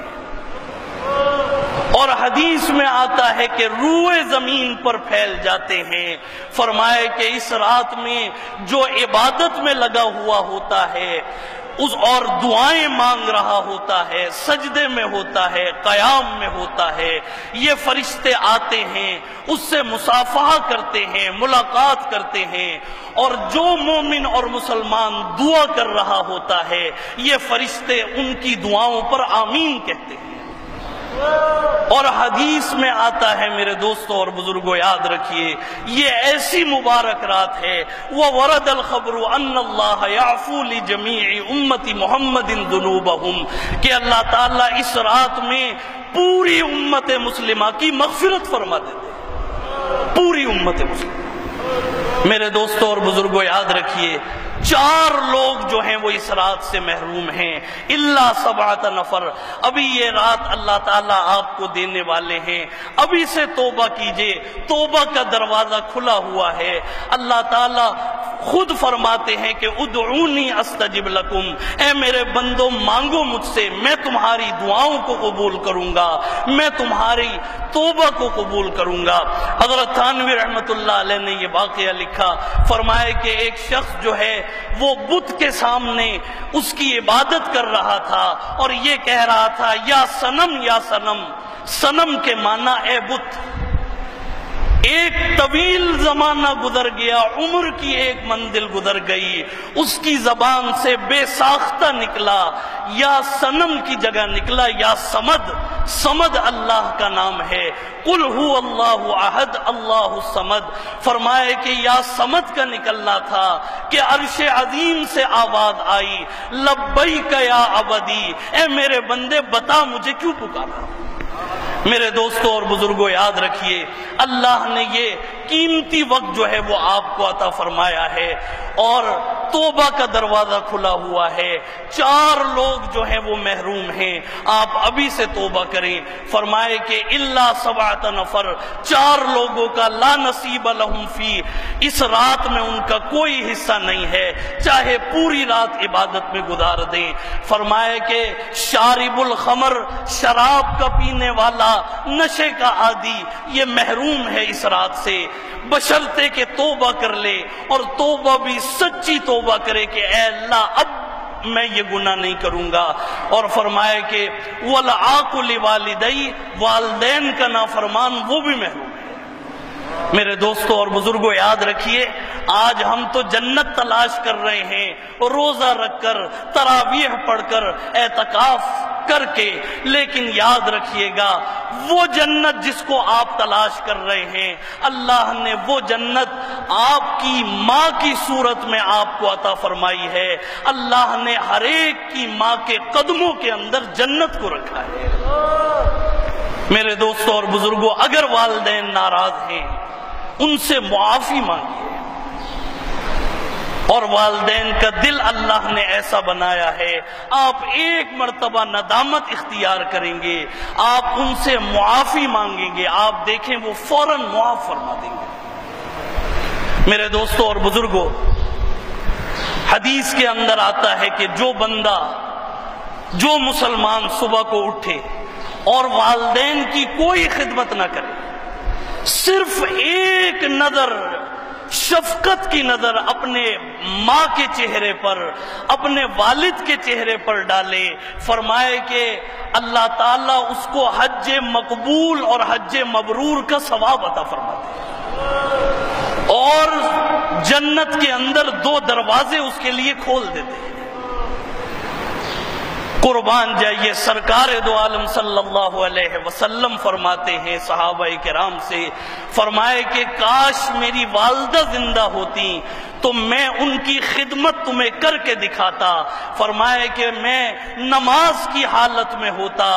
اور حدیث میں آتا ہے کہ روئے زمین پر پھیل جاتے ہیں۔ فرمائے کہ اس رات میں جو عبادت میں لگا ہوا ہوتا ہے اس اور دعائیں مانگ رہا ہوتا ہے، سجدے میں ہوتا ہے، قیام میں ہوتا ہے، یہ فرشتے آتے ہیں، اس سے مصافحہ کرتے ہیں، ملاقات کرتے ہیں، اور جو مومن اور مسلمان دعا کر رہا ہوتا ہے یہ فرشتے ان کی دعاؤں پر آمین کہتے ہیں۔ اور حدیث میں آتا ہے میرے دوستوں اور بزرگوں، یاد رکھیے یہ ایسی مبارک رات ہے، وَوَرَدَ الْخَبْرُ أَنَّ اللَّهَ يَعْفُو لِجَمِيعِ أُمَّةِ مُحَمَّدٍ ذُنُوبَهُمْ، کہ اللہ تعالیٰ اس رات میں پوری امت مسلمہ کی مغفرت فرما دیتے ہیں، پوری امت مسلمہ۔ میرے دوستوں اور بزرگوں، یاد رکھیے چار لوگ جو ہیں وہ اس رات سے محروم ہیں، الا سبعۃ نفر۔ ابھی یہ رات اللہ تعالیٰ آپ کو دینے والے ہیں، ابھی سے توبہ کیجئے، توبہ کا دروازہ کھلا ہوا ہے۔ اللہ تعالیٰ خود فرماتے ہیں کہ ادعونی استجب لکم، اے میرے بندوں مانگو مجھ سے، میں تمہاری دعاؤں کو قبول کروں گا، میں تمہاری توبہ کو قبول کروں گا۔ حضرت تھانوی رحمت اللہ علیہ نے یہ واقعہ لکھا، فرمائے کہ ایک شخص جو ہے وہ بت کے سامنے اس کی عبادت کر رہا تھا، اور یہ کہہ رہا تھا یا صنم یا صنم، صنم کے معنی اے بت۔ ایک طویل زمانہ گزر گیا، عمر کی ایک منزل گزر گئی، اس کی زبان سے بے ساختہ نکلا، یا صنم کی جگہ نکلا یا صمد۔ صمد اللہ کا نام ہے، قل هو اللہ احد اللہ الصمد۔ فرمائے کہ یا صمد کا نکلنا تھا کہ عرش عظیم سے آواز آئی، لبیک یا عبدی، اے میرے بندے بتا مجھے کیوں پکارا۔ میرے دوستوں اور بزرگوں، یاد رکھیے اللہ نے یہ قیمتی وقت جو ہے وہ آپ کو عطا فرمایا ہے، اور توبہ کا دروازہ کھلا ہوا ہے۔ چار لوگ جو ہیں وہ محروم ہیں، آپ ابھی سے توبہ کریں۔ فرمائے کہ الا سبعۃ نفر، چار لوگوں کا لا نصیب لہم فی، اس رات میں ان کا کوئی حصہ نہیں ہے، چاہے پوری رات عبادت میں گزار دیں۔ فرمائے کہ شارب الخمر، شراب کا پینے والا، نشے کا عادی، یہ محروم ہے اس رات سے، بشرطے کہ توبہ کر لے، اور توبہ بھی سچی توبہ کرے کہ اے اللہ اب میں یہ گناہ نہیں کروں گا۔ اور فرمائے کہ وَالْعَاقُ لِوَالِدَيْ، والدین کا نافرمان وہ بھی محروم ہے۔ میرے دوستوں اور بزرگوں، یاد رکھیے آج ہم تو جنت تلاش کر رہے ہیں، روزہ رکھ کر، تراویح پڑھ کر، اعتکاف کر کے، لیکن یاد رکھیے گا وہ جنت جس کو آپ تلاش کر رہے ہیں، اللہ نے وہ جنت آپ کی ماں کی صورت میں آپ کو عطا فرمائی ہے۔ اللہ نے ہر ایک کی ماں کے قدموں کے اندر جنت کو رکھا ہے۔ میرے دوستوں اور بزرگوں، اگر والدین ناراض ہیں ان سے معافی مانگیے، اور والدین کا دل اللہ نے ایسا بنایا ہے، آپ ایک مرتبہ ندامت اختیار کریں گے، آپ ان سے معافی مانگیں گے، آپ دیکھیں وہ فوراً معاف فرما دیں گے۔ میرے دوستوں اور بزرگوں، حدیث کے اندر آتا ہے کہ جو بندہ، جو مسلمان صبح کو اٹھے اور والدین کی کوئی خدمت نہ کرے، صرف ایک نظر شفقت کی نظر اپنے ماں کے چہرے پر، اپنے والد کے چہرے پر ڈالے، فرمائے کہ اللہ تعالیٰ اس کو حج مقبول اور حج مبرور کا ثواب عطا فرماتے ہیں، اور جنت کے اندر دو دروازے اس کے لیے کھول دیتے ہیں۔ قربان جائیے، سرکار دو عالم صلی اللہ علیہ وسلم فرماتے ہیں صحابہ کرام سے، فرمائے کہ کاش میری والدہ زندہ ہوتی تو میں ان کی خدمت تمہیں کر کے دکھاتا۔ فرمائے کہ میں نماز کی حالت میں ہوتا،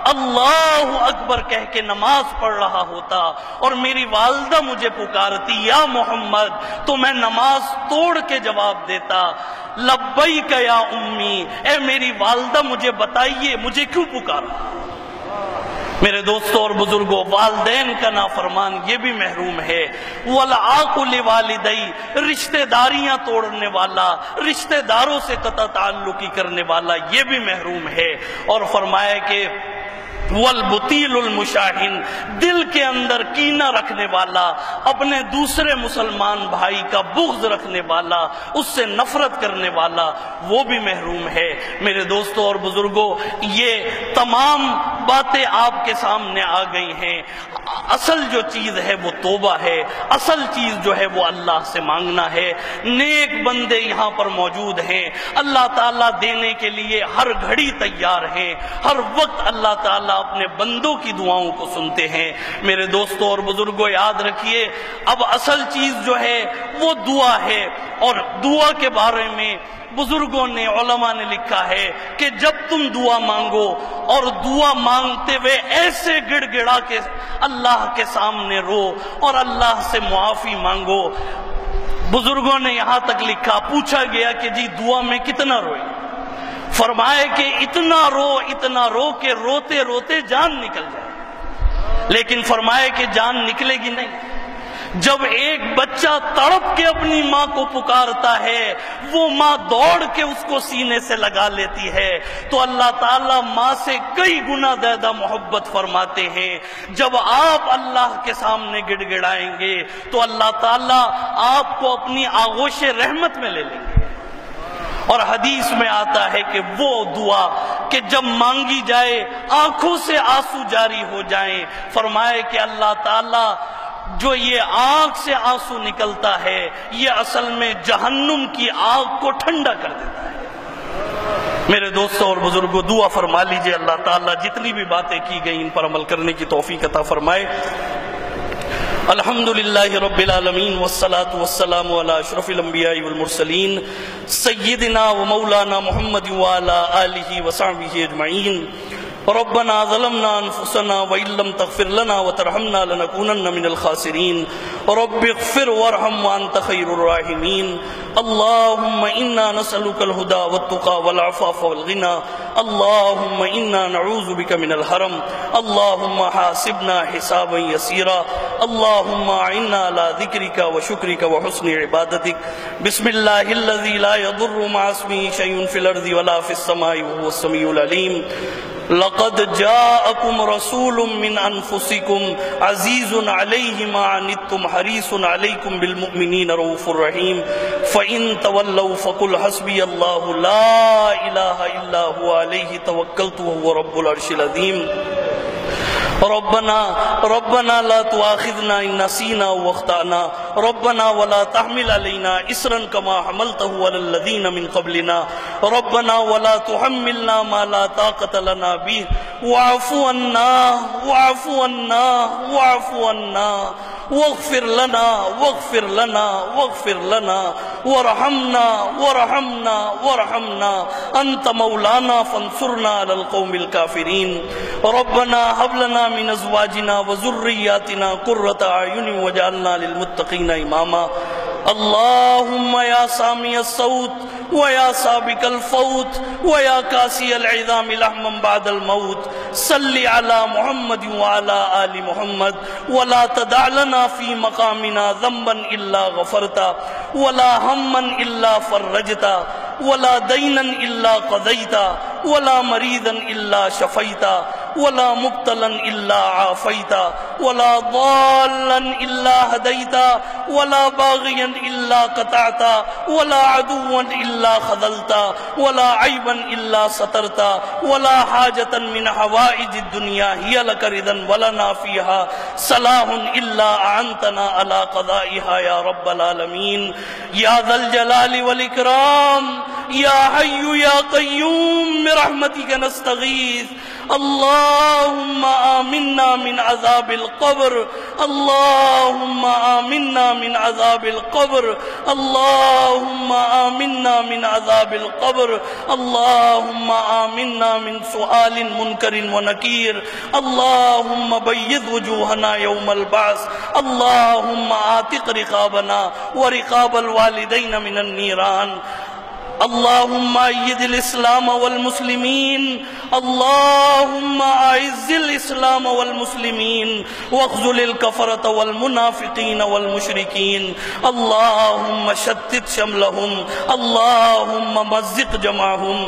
اللہ اکبر کہہ کے نماز پڑھ رہا ہوتا، اور میری والدہ مجھے پکارتی یا محمد، تو میں نماز توڑ کے جواب دیتا لبیک یا امی، اے میری والدہ مجھے بتائیے مجھے کیوں پکارا۔ میرے دوستوں اور بزرگوں، والدین کا نافرمان یہ بھی محروم ہے۔ وَالْعَاقُ لِوَالِدَيْهِ، رشتہ داریاں توڑنے والا، رشتہ داروں سے قطع تعلقی کرنے والا یہ بھی محروم ہے۔ اور فرمایا کہ والبطیل المشاہن، دل کے اندر کینہ رکھنے والا، اپنے دوسرے مسلمان بھائی کا بغض رکھنے والا، اس سے نفرت کرنے والا، وہ بھی محروم ہے۔ میرے دوستوں اور بزرگوں، یہ تمام باتیں آپ کے سامنے آ گئی ہیں۔ اصل جو چیز ہے وہ توبہ ہے، اصل چیز جو ہے وہ اللہ سے مانگنا ہے۔ نیک بندے یہاں پر موجود ہیں، اللہ تعالیٰ دینے کے لیے ہر گھڑی تیار ہیں، ہر وقت اللہ تعالیٰ اپنے بندوں کی دعاؤں کو سنتے ہیں۔ میرے دوستوں اور بزرگوں، یاد رکھیے اب اصل چیز جو ہے وہ دعا ہے، اور دعا کے بارے میں بزرگوں نے، علماء نے لکھا ہے کہ جب تم دعا مانگو اور دعا مانگتے ہوئے ایسے گڑ گڑا کے اللہ کے سامنے رو اور اللہ سے معافی مانگو۔ بزرگوں نے یہاں تک لکھا، پوچھا گیا کہ جی دعا میں کتنا روئے؟ فرمائے کہ اتنا رو اتنا رو کہ روتے روتے جان نکل جائے، لیکن فرمائے کہ جان نکلے گی نہیں۔ جب ایک بچہ تڑپ کے اپنی ماں کو پکارتا ہے، وہ ماں دوڑ کے اس کو سینے سے لگا لیتی ہے، تو اللہ تعالیٰ ماں سے کئی گنا زیادہ محبت فرماتے ہیں۔ جب آپ اللہ کے سامنے گڑ گڑائیں گے تو اللہ تعالیٰ آپ کو اپنی آغوش رحمت میں لے لیں گے۔ اور حدیث میں آتا ہے کہ وہ دعا کہ جب مانگی جائے آنکھوں سے آنسو جاری ہو جائیں، فرمائے کہ اللہ تعالیٰ جو یہ آنکھ سے آنسو نکلتا ہے یہ اصل میں جہنم کی آگ کو ٹھنڈا کر دیتا ہے۔ میرے دوستوں اور بزرگوں، دعا فرما لیجئے اللہ تعالیٰ جتنی بھی باتیں کی گئیں ان پر عمل کرنے کی توفیق عطا فرمائے۔ الحمدللہ رب العالمین والصلاة والسلام علی اشرف الانبیاء والمرسلین سیدنا و مولانا محمد وعلی آلہ وصحبہ اجمعین۔ ربنا ظلمنا انفسنا وإن لم تغفر لنا وترحمنا لنكونن من الخاسرين رب اغفر وارحم وانت خير الراحمين اللهم انا نسألك الهدى والتقى والعفاف والغنى اللهم انا نعوذ بك من الحرم اللهم حاسبنا حسابا يسيرا اللهم اعنا على ذكرك وشكرك وحسن عبادتك بسم الله الذي لا يضر مع اسمه شيء في الارض ولا في السماء وهو السميع العليم لقد جاءكم رسول من انفسكم عزيز عليه ما عنتم حريص عليكم بالمؤمنين رؤوف رحيم فإن تولوا فقل حسبي الله لا إله إلا هو عليه توكلت وهو رب العرش العظيم ربنا ربنا لا تؤاخذنا إن نسينا واخطأنا ربنا ولا تحمل علينا إصرا كما حملته على الذين من قبلنا ربنا ولا تحملنا ما لا طاقة لنا به واعف عنا واعف عنا واعف عنا واغفر لنا واغفر لنا واغفر لنا وارحمنا وارحمنا وارحمنا أنت مولانا فانصرنا على القوم الكافرين ربنا هب لنا من أزواجنا وذرياتنا قرة أعين واجعلنا للمتقين إماما اللهم يا سامع الصوت ويا سابق الفوت ويا كاسي العظام لحما بعد الموت صل على محمد وعلى آل محمد ولا تدع لنا في مقامنا ذنبا إلا غفرتا ولا هما إلا فرجتا ولا دينا إلا قضيتا ولا مريضا إلا شفيتا ولا مبتلا إلا عافيتا ولا ضالا إلا هديتا ولا باغيا إلا قطعتا ولا عدوا إلا خذلتا ولا عيبا إلا سترتا ولا حاجة من حوائج الدنيا هي لك رضا ولنا فيها صلاح إلا أعنتنا على قضائها يا رب العالمين يا ذا الجلال والإكرام يا حي يا قيوم برحمتك نستغيث اللهم آمنا من عذاب القبر اللهم آمنا من عذاب القبر اللهم آمنا من عذاب القبر اللهم آمنا من سؤال منكر ونكير اللهم بيض وجوهنا يوم البعث اللهم آتق رقابنا ورقاب الوالدين من النيران اللهم أيد الإسلام والمسلمين اللهم أعز الإسلام والمسلمين واخذل الكفرة والمنافقين والمشركين اللهم شتت شملهم اللهم مزق جمعهم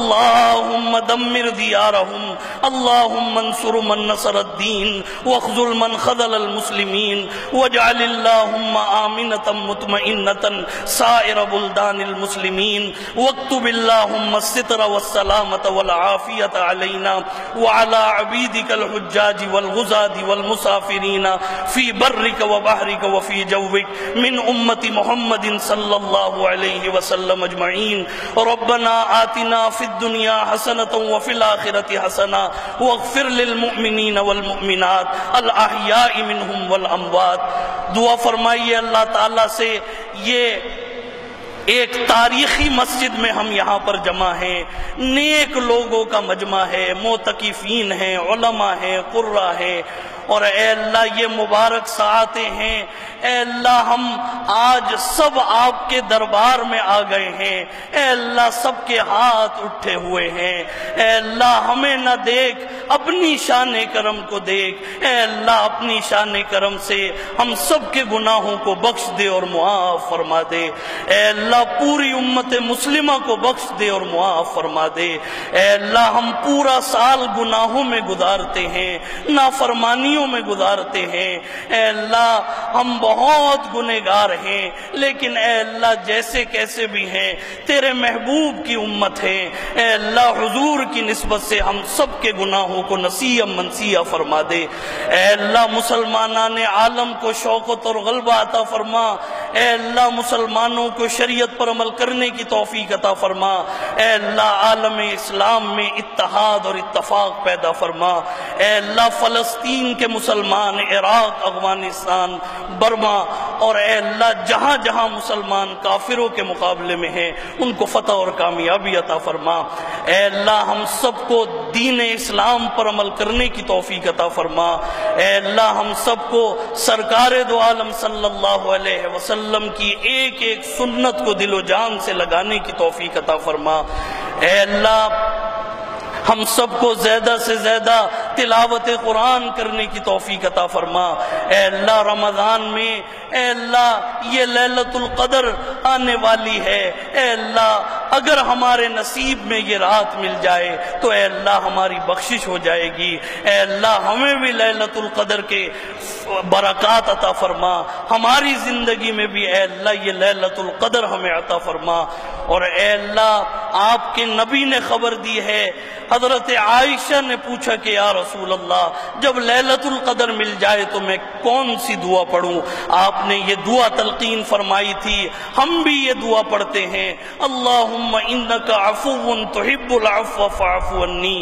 اللهم دمر ديارهم اللهم انصر من نصر الدين واخذل من خذل المسلمين واجعل اللهم آمنة مطمئنة سائر بلدان المسلمين واكتب اللهم الستر والسلامة والعافية علينا وعلى عبيدك الحجاج والغزاة والمسافرين في برك وبحرك وفي جوك من أمة محمد صلى الله عليه وسلم أجمعين ربنا آتنا في الدنيا حسنة وفي الآخرة حسنة واغفر للمؤمنين والمؤمنات الأحياء منهم والأموات دعا فرمائیے اللہ تعالیٰ سے یہ ایک تاریخی مسجد میں ہم یہاں پر جمع ہیں نیک لوگوں کا مجمع ہے معتکفین ہیں علماء ہیں قرہ ہیں اور اے اللہ یہ مبارک ساعتیں ہیں اے اللہ ہم آج سب آپ کے دربار میں آ گئے ہیں اے اللہ سب کے ہاتھ اٹھے ہوئے ہیں اے اللہ ہمیں نہ دیکھ اپنی شان کرم کو دیکھ اے اللہ اپنی شان کرم سے ہم سب کے گناہوں کو بخش دے اور معاف فرما دے اے اللہ پوری امت مسلمہ کو بخش دے اور معاف فرما دے اے اللہ ہم پورا سال گناہوں میں گزارتے ہیں نافرمانیوں میں گزارتے ہیں اے اللہ ہم بہت گنہگار ہیں لیکن اے اللہ جیسے کیسے بھی ہیں تیرے محبوب کی امت ہے اے اللہ حضور کی نسبت سے ہم سب کے گناہوں کو نسیہ منسیہ فرما دے اے اللہ مسلمانان عالم کو شوقت اور غلبہ عطا فرما اے اللہ مسلمانوں کو شریعت پر عمل کرنے کی توفیق عطا فرما اے اللہ عالم اسلام میں اتحاد اور اتفاق پیدا فرما اے اللہ فلسطین کے مسلمان عراق افغانستان برما اور اے اللہ جہاں جہاں مسلمان کافروں کے مقابلے میں ہیں ان کو فتح اور کامیابی عطا فرما اے اللہ ہم سب کو دین اسلام پر عمل کرنے کی توفیق عطا فرما اے اللہ ہم سب کو سرکار دو عالم صلی اللہ علیہ وسلم کی ایک ایک سنت کو دل و جان سے لگانے کی توفیق عطا فرما اے اللہ ہم سب کو زیادہ سے زیادہ تلاوت قرآن کرنے کی توفیق عطا فرما اے اللہ رمضان میں اے اللہ یہ لیلۃ القدر آنے والی ہے اے اللہ اگر ہمارے نصیب میں یہ رات مل جائے تو اے اللہ ہماری بخشش ہو جائے گی اے اللہ ہمیں بھی لیلۃ القدر کے برکات عطا فرما ہماری زندگی میں بھی اے اللہ یہ لیلۃ القدر ہمیں عطا فرما اور اے اللہ آپ کے نبی نے خبر دی ہے حضرت عائشہ نے پوچھا کہ یا رسول اللہ جب لیلۃ القدر مل جائے تو میں کون سی دعا پڑھوں آپ نے یہ دعا تلقین فرمائی تھی ہم بھی یہ دعا پڑھتے ہیں اللہم انکا عفو تحب العفو فاعف عنی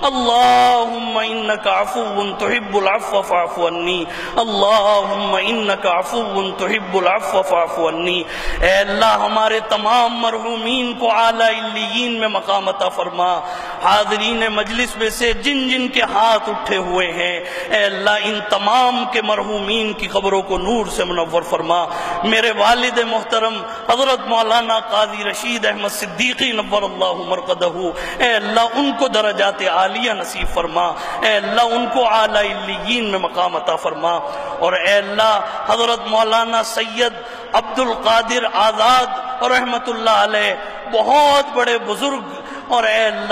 اللہم انکا عفو تحب العفو فاعف عنی اللہم انکا عفو تحب العفو فاعف عنی اے اللہ ہمارے تمام مرحومین کو اعلیٰ علیین میں مقام عطا فرما حاضرین مجلس میں سے جن جن کے ہاتھ اٹھے ہوئے ہیں اے اللہ ان تمام کے مرحومین کی قبروں کو نور سے منور فرما میرے والد محترم حضرت مولانا قاضی رشید احمد صدیقی نور اللہ مرقدہ اے اللہ ان کو درجات عالیہ نصیب فرما اے اللہ ان کو اعلیٰ علیین میں مقام عطا فرما اور اے اللہ حضرت مولانا سید عبد القادر آزاد رحمت اللہ علیہ بہت بڑے بزرگ اور اے اللہ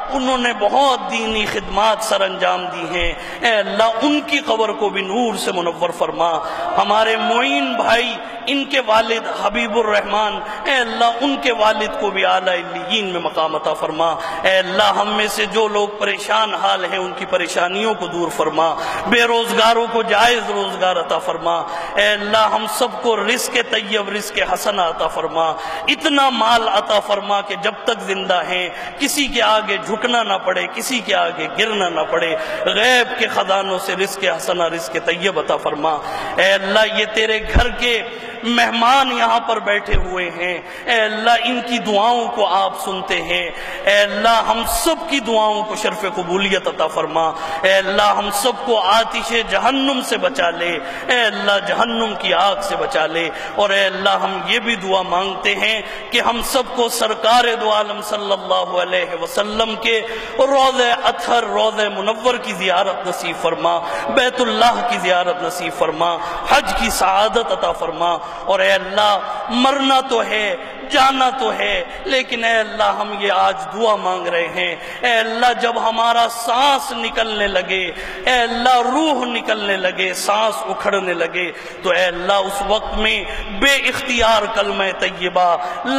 انہوں نے بہت دینی خدمات سر انجام دی ہیں، اے اللہ ان کی قبر کو بھی نور سے منور فرما۔ ہمارے معین بھائی، ان کے والد حبیب الرحمان، اے اللہ ان کے والد کو بھی اعلیٰ علیین میں مقام عطا فرما۔ اے اللہ ہم میں سے جو لوگ پریشان حال ہیں ان کی پریشانیوں کو دور فرما، بے روزگاروں کو جائز روزگار عطا فرما۔ اے اللہ ہم سب کو رزق طیب، رزق حسن عطا فرما، اتنا مال عطا فرما کہ جب تک زندہ ہیں کسی کے آگے جھکنا نہ پڑے، کسی کے آگے گرنا نہ پڑے، غیب کے خزانوں سے رزق حسن، رزق طیب عطا فرما۔ اے اللہ یہ تیرے گھر کے مہمان یہاں پر بیٹھے ہوئے ہیں، اے اللہ ان کی دعاؤں کو آپ سنتے ہیں، اے اللہ ہم سب کی دعاؤں کو شرف قبولیت عطا فرما۔ اے اللہ ہم سب کو آتش جہنم سے بچا لے، اے اللہ جہنم کی آگ سے بچا لے، اور اے اللہ ہم یہ بھی دعا مانگتے ہیں کہ ہم سب کو سرکار دو عالم صلی اللہ علیہ وسلم کے روضہ اطہر، روضہ منور کی زیارت نصیب فرما، بیت اللہ کی زیارت نصیب فرما، حج کی سعادت عطا فرما۔ اور اے اللہ مرنا تو ہے، جانا تو ہے، لیکن اے اللہ ہم یہ آج دعا مانگ رہے ہیں، اے اللہ جب ہمارا سانس نکلنے لگے، اے اللہ روح نکلنے لگے، سانس اکھڑنے لگے، تو اے اللہ اس وقت میں بے اختیار کلمہ طیبہ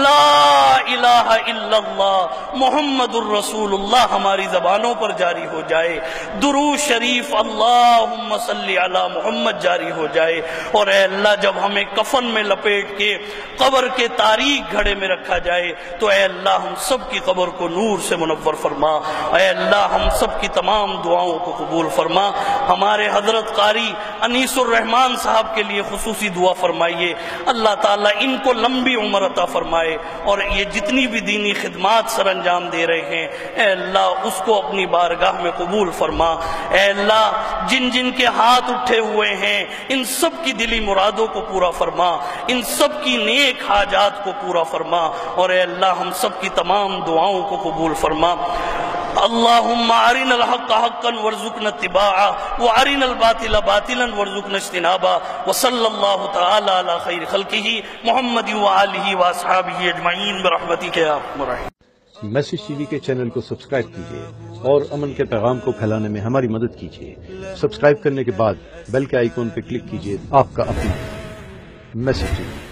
لا الہ الا اللہ محمد الرسول اللہ ہماری زبانوں پر جاری ہو جائے، درود شریف اللہم صلی علی محمد جاری ہو جائے، اور اے اللہ جب ہمیں کفن میں لپیٹ کے قبر کے تاریک گھڑے میں رکھا جائے تو اے اللہ ہم سب کی قبر کو نور سے منور فرما، اے اللہ ہم سب کی تمام دعاؤں کو قبول فرما۔ ہمارے حضرت قاری انیس الرحمان صاحب کے لیے خصوصی دعا فرمائیے، اللہ تعالیٰ ان کو لمبی عمر عطا فرمائے، اور یہ جتنی بھی دینی خدمات سر انجام دے رہے ہیں اے اللہ اس کو اپنی بارگاہ میں قبول فرما۔ اے اللہ جن جن کے ہاتھ اٹھے ہوئے ہیں ان سب کی دلی مرادوں کو پورا فرما، ان سب کی نیک حاجات کو پورا فرما، اور اے اللہ ہم سب کی تمام دعاؤں کو قبول فرما۔ اللہم ارنا الحق حقا وارزقنا اتباعه وارنا الباطل باطلا وارزقنا اجتنابه وصلی اللہ تعالی علی خیر خلقہ محمد وآلہ واصحابہ اجمعین برحمتک یا ارحم الراحمین۔ میسج ٹی وی کے چینل کو سبسکرائب کیجیے اور امن کے پیغام کو پھیلانے میں ہماری مدد کیجیے۔ سبسکرائب کرنے کے بعد بیل کے آئیکن پر کلک کیجیے۔ آپ کا اپنا میسج ٹی وی۔